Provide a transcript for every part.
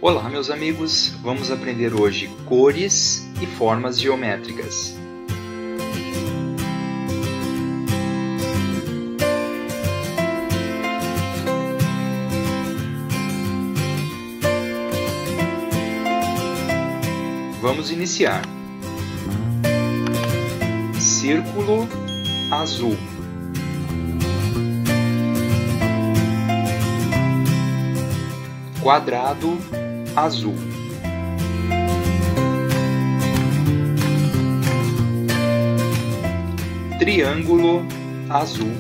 Olá, meus amigos! Vamos aprender hoje cores e formas geométricas. Vamos iniciar. Círculo azul. Quadrado azul. Triângulo azul.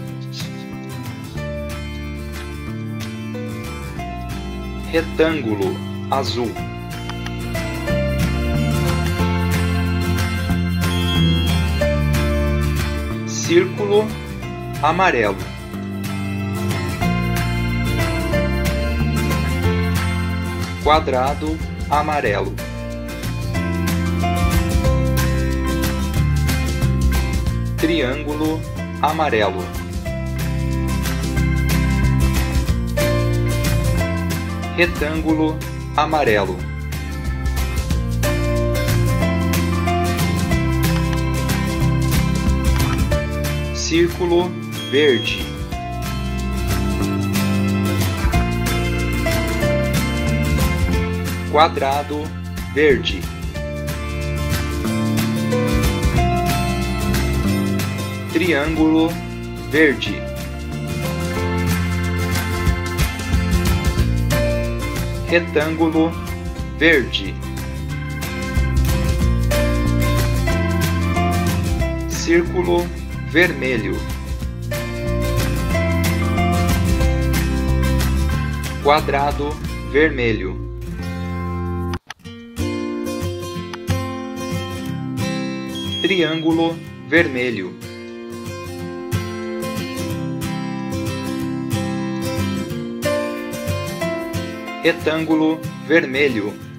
Retângulo azul. Círculo amarelo. Quadrado amarelo. Triângulo amarelo. Retângulo amarelo. Círculo verde. Quadrado verde. Triângulo verde. Retângulo verde. Círculo vermelho. Quadrado vermelho. Triângulo vermelho. Retângulo vermelho.